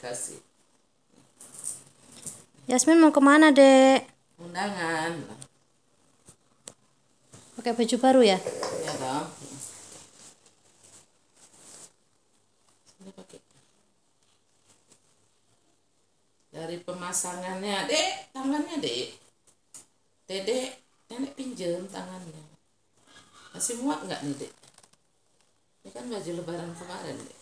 kasih. Yasmin mau kemana, Dek? Undangan. Pakai baju baru ya? Ya dong. Sini pakai. Dari pemasangannya, Dek, tangannya, Dek. Dedek, nenek pinjem tangannya. Masih muat nggak nih, Dek? Ini kan baju lebaran kemarin, Dek.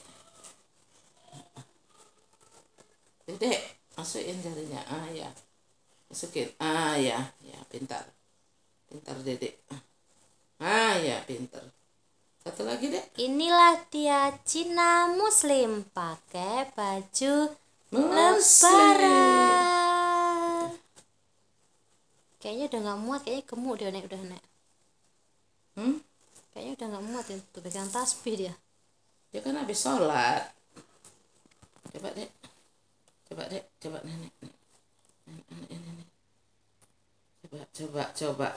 Dedek, masukin jarinya. Ah ya. Masukin. Ah ya, ya pintar. Pintar, Dedek. Ah ya, pintar. Satu lagi, Dek. Inilah dia Cina Muslim pakai baju Muslim. lebaran. Kayaknya udah nggak muat, kayaknya gemuk dia, Nek, udah, Nek. Kayaknya udah nggak muat ya, tuh pegang tasbih dia. Dia kan habis sholat. Coba, Dek. Coba, Dek. Coba, Nenek. Nenek. Coba.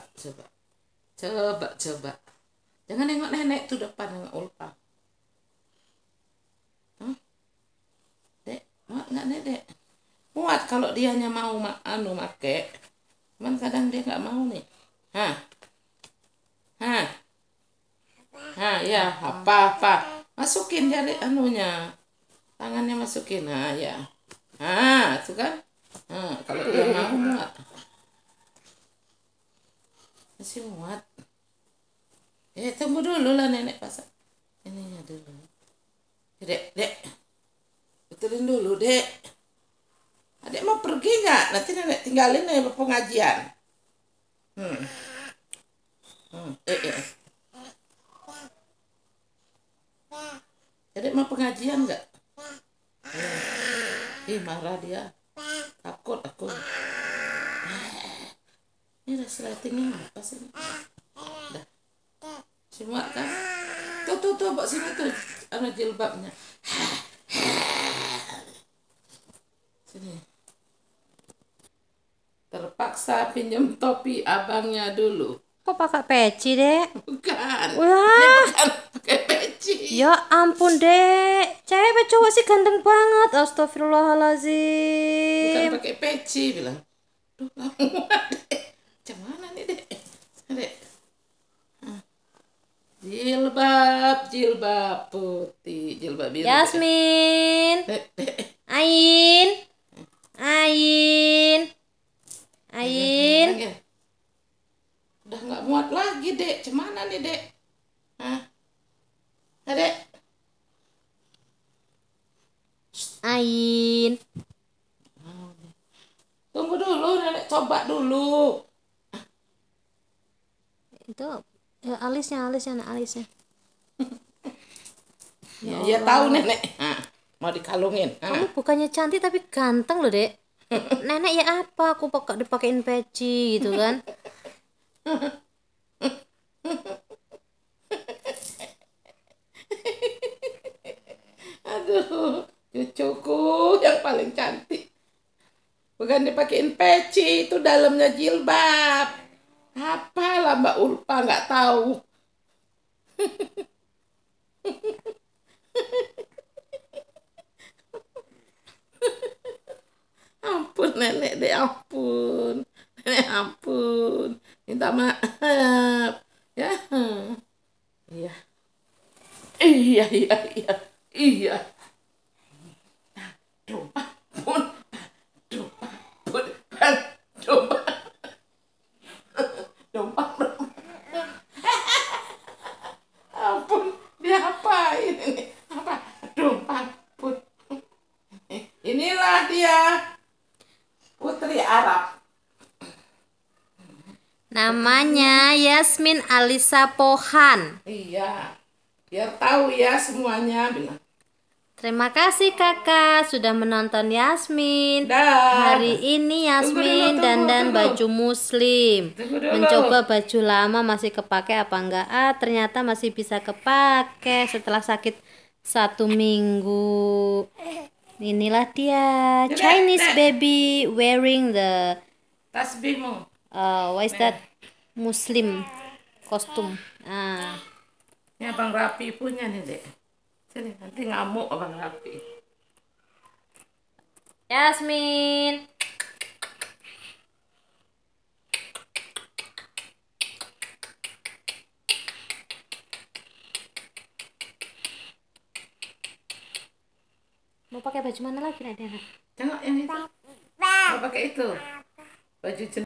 Jangan nengok nenek tuh depan, nengok Ulfa. Dek, muat nggak, Dek? Muat kalau dianya mau make. Cuman kadang dia nggak mau nih. Ya, apa. Masukin jari anunya. Tangannya masukin. Ya. Itu kan. Kalau dia mau muat. Masih muat. Tunggu dulu lah nenek pasang. Ininya dulu. Dek. Betulin dulu, Dek. Adek mau pergi nggak? Nanti nenek tinggalin nih pengajian. Adek mau pengajian nggak? Marah dia. Takut aku. Ini resletingnya apa sih? Dah. Semua kan? Tuh, bawa sini tuh. Ada jilbabnya. Sini. Terpaksa pinjam topi abangnya dulu. Kok pakai peci, Dek? Bukan. Wah. Ini bukan pakai peci. Ya ampun, Dek. Cewek cowok sih ganteng banget. Astagfirullahaladzim. Bukan pakai peci, bilang. Duh, lama, Dek. Macam mana nih, Dek? Dek. Jilbab putih, jilbab biru. Yasmin. Dek. Ain. Udah nggak muat lagi, Dek. Cemana nih, Dek? Dek. Ain. Tunggu dulu, nenek coba dulu. Itu ya, alisnya. Ya tahu nenek. Mau dikalungin. Kamu bukannya cantik tapi ganteng loh, Dek. Nenek ya apa? Aku dipakein peci gitu kan. Aduh, cucuku yang paling cantik. Bukan dipakein peci, itu dalamnya jilbab. Apalah Mbak Ulfa nggak tahu. Ampun nenek deh, ampun. Nenek ampun. Minta maaf. Ya. Iya. Iya. Aduh, ampun. Ampun, diapain ini? Apa? Aduh, ampun. Inilah dia. Putri Arab. Namanya Yasmin Alisa Pohan. Iya. Biar tahu ya semuanya, bilang. Terima kasih kakak sudah menonton Yasmin. Dah. Hari ini Yasmin dandan baju muslim. Mencoba baju lama masih kepake apa enggak? Ternyata masih bisa kepake setelah sakit 1 minggu. Inilah dia Chinese baby wearing the Tasbihmu. what is that? Muslim kostum. Ini Abang Rapi punya nih, Dek. Sini, nanti ngamuk Abang Rapi. Yasmin. Mau pakai baju mana lagi, Nak Diana? Tengok yang itu. Mau pakai itu. Baju